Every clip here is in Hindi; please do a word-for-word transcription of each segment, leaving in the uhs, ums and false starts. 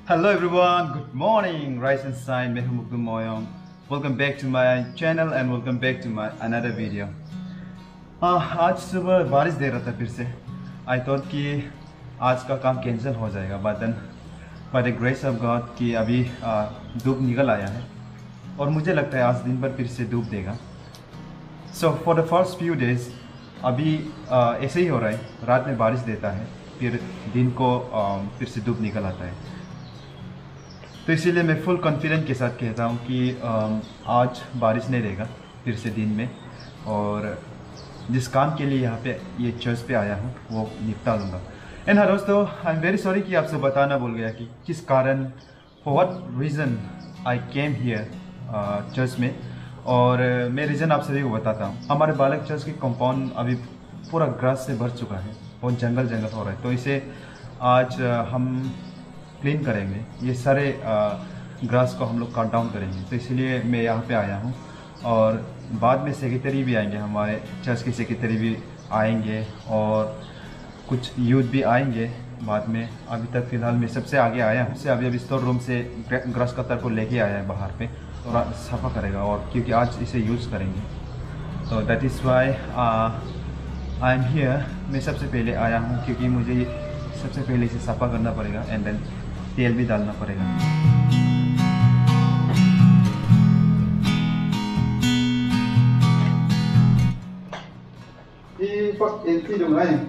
Hello everyone, good morning, rise and shine. मैं हूं मुक्तुम Moyong. Welcome back to my channel and welcome back to my another video. हाँ, आज सुबह बारिश दे रहा था फिर से. I thought कि आज का काम कैंसिल हो जाएगा, but then by the grace of God कि अभी धूप निकल आया है और मुझे लगता है आज दिन भर फिर से धूप देगा. So for the first few days अभी आ, ऐसे ही हो रहा है. रात में बारिश देता है, फिर दिन को आ, फिर से धूप निकल आता है. तो इसीलिए मैं फुल कॉन्फिडेंस के साथ कहता हूँ कि आज बारिश नहीं देगा फिर से दिन में, और जिस काम के लिए यहाँ पे ये चर्च पे आया हूँ वो निपटा लूँगा. एंड हाँ दोस्तों, आई एम वेरी सॉरी कि आपसे बताना भूल गया कि किस कारण, for what reason I came here church में. और मैं रीज़न आप सभी को बताता हूँ. हमारे बालक चर्च के कंपाउंड अभी पूरा ग्रास से भर चुका है, बहुत जंगल जंगल हो रहा है. तो इसे आज हम क्लीन करेंगे, ये सारे ग्रास को हम लोग कट डाउन करेंगे. तो इसलिए मैं यहाँ पे आया हूँ. और बाद में सेक्रेटरी भी आएंगे, हमारे चर्च के सेक्रेटरी भी आएंगे और कुछ यूथ भी आएंगे बाद में. अभी तक फ़िलहाल मैं सबसे आगे आया हूँ. से अभी अभी स्टोर रूम से ग्रास कटर को लेके आया है बाहर पे, थोड़ा सफ़ा करेगा और क्योंकि आज इसे यूज़ करेंगे. तो that is why I am here. मैं सबसे पहले आया हूँ क्योंकि मुझे सबसे पहले इसे सफ़ा करना पड़ेगा एंड देन तेल भी डालना पड़ेगा. ये फर्स्ट एंट्री दूंगा है.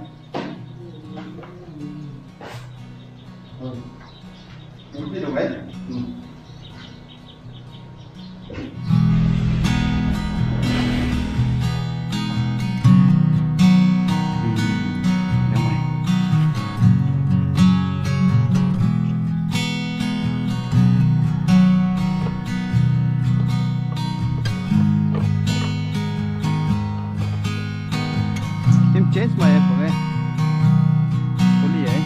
एंट्री दूंगा है. Change my app okay? Fully eh?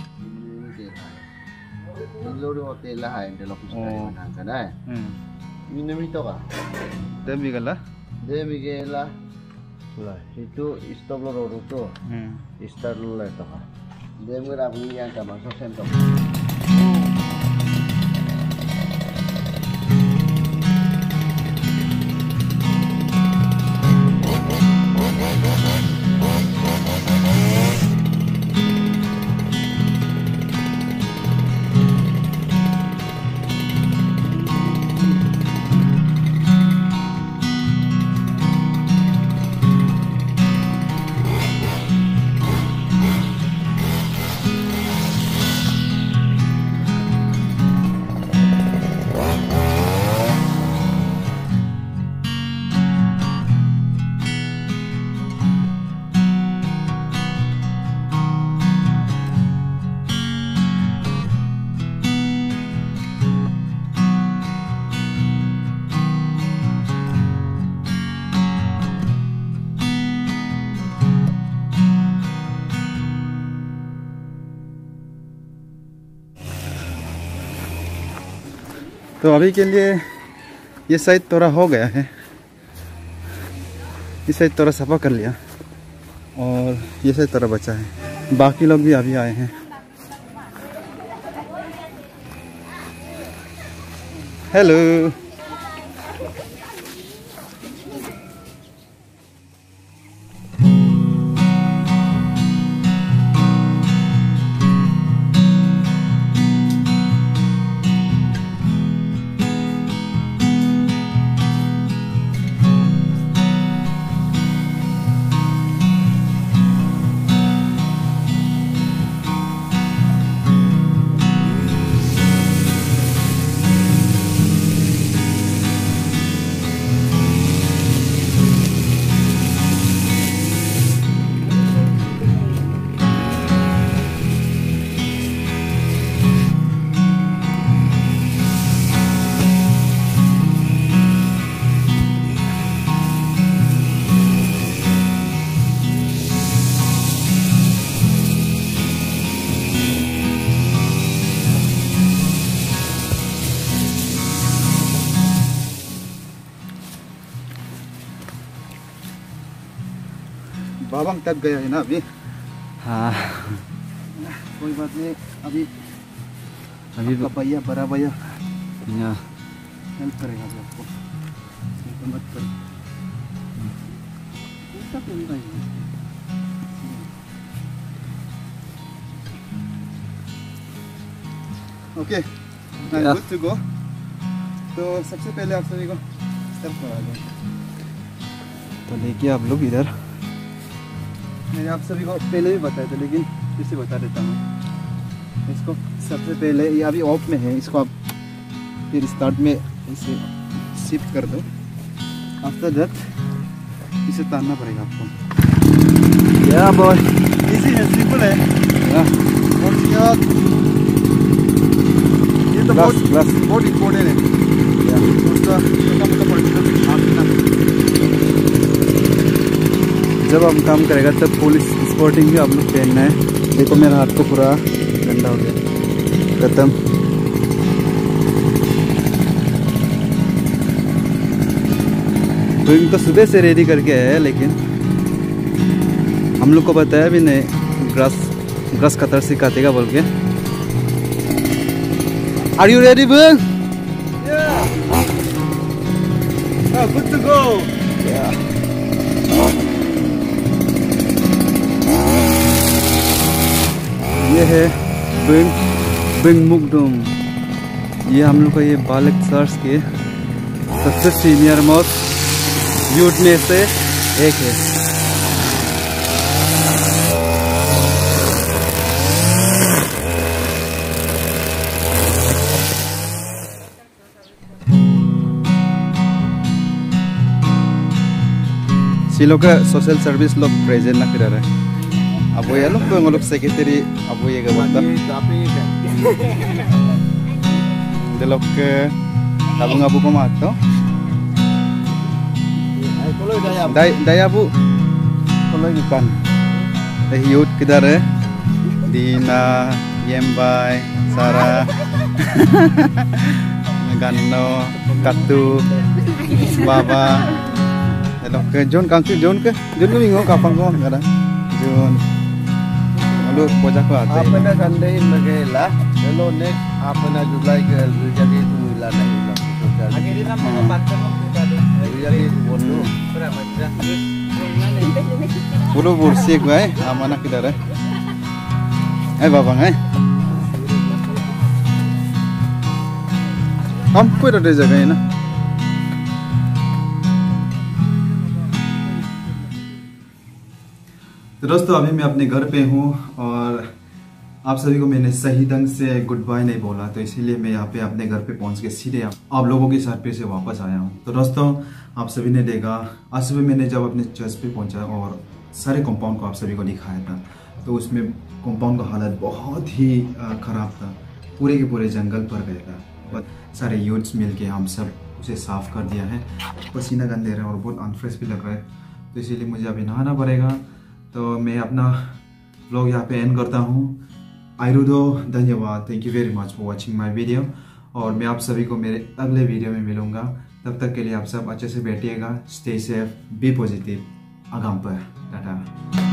Lori hotel lah hai, dia lapis dari mana kan eh? Hmm. Minum itu kah? Demi gala? Demi gala. Lah, itu stop lor itu. Hmm. Start lor itu kah? Demi gala aku yang tak masuk sentok. तो अभी के लिए ये साइड थोड़ा हो गया है, इस साइड थोड़ा सफा कर लिया और ये साइड थोड़ा बचा है. बाकी लोग भी अभी आए हैं. हेलो. बाबंग तक गया है ना अभी. हाँ, कोई बात नहीं. अभी अभी आपका भैया बड़ा भैया यहाँ हेल्प करेगा अभी आपको, चिंता मत करो। ऐसा क्यों नहीं है? Okay, good to go. तो सबसे पहले आप सभी को स्टेप करा दें। तो देखिए आप लोग इधर, मैंने आप सभी को पहले भी बताया था लेकिन फिर से बता देता हूँ। इसको सबसे पहले, ये अभी ऑफ में है, इसको आप फिर स्टार्ट में इसे शिफ्ट कर दो। आफ्टर दैट इसे तारना पड़ेगा आपको। या बॉय इजी है, सिंपल है। और उसके बाद ये तो बहुत ग्लास बहुत इम्पोर्टेंट है। उसका छोटा मोटा पर्टिकुलर आप ना, जब हम काम करेगा तब पुलिस स्पोर्टिंग भी आप लोग पहनना है। देखो मेरा हाथ को पूरा गंदा हो गया, खत्म। ड्रिंक तो सुबह से रेडी करके है, लेकिन हम लोग को बताया भी नहीं ग्रास ग्रास कटर से काटेगा बोल के। Are you ready boy? Good to go. ये है बिंग बिंग मुकदम। ये हम लोग का ये बालक सर्स के सबसे सीनियर मोस्ट यूथ में से एक है। Silo ka social service look present na kira re. Abo ya look ko ngolok secretary abo ya gawata. Delok ke tabung abu ko mato. Dai dai abu. Kalau ikan. Dai youth kidar re. Dina, Yembai, Sarah, Ganno, Katu, Baba. Ke John kangku John ke John ko bingung kapan ko kada John malu pojak ko ate आपने संडे इन लगेला चलो नेक्स्ट आपने जुलाई के जगह तो मिला नहीं लो आगे दिन हम बात करना होगा तो जगह तो बोलो पूरा मजा puro bursik gue amanah kita re eh babang eh हम कोई तो जगह है ना। तो दोस्तों अभी मैं अपने घर पे हूँ और आप सभी को मैंने सही ढंग से गुड बाय नहीं बोला, तो इसीलिए मैं यहाँ पे अपने घर पे पहुँच के सीधे आप लोगों के साथ पे से वापस आया हूँ। तो दोस्तों आप सभी ने देखा आज सुबह मैंने जब अपने चर्च पे पहुँचा और सारे कंपाउंड को आप सभी को दिखाया था, तो उसमें कंपाउंड का हालत बहुत ही ख़राब था, पूरे के पूरे जंगल पर गया था। बट सारे यूथ्स मिल के हम सब उसे साफ़ कर दिया है। पसीना गंदे रहा है और बहुत अनफ्रेश भी लग रहा है, तो इसीलिए मुझे अभी नहाना पड़ेगा। तो मैं अपना व्लॉग यहाँ पे एंड करता हूँ। आयरुदो धन्यवाद, thank you very much for watching my video. और मैं आप सभी को मेरे अगले वीडियो में मिलूँगा। तब तक के लिए आप सब अच्छे से बैठिएगा। Stay safe, be positive. आगाम पर टाटा।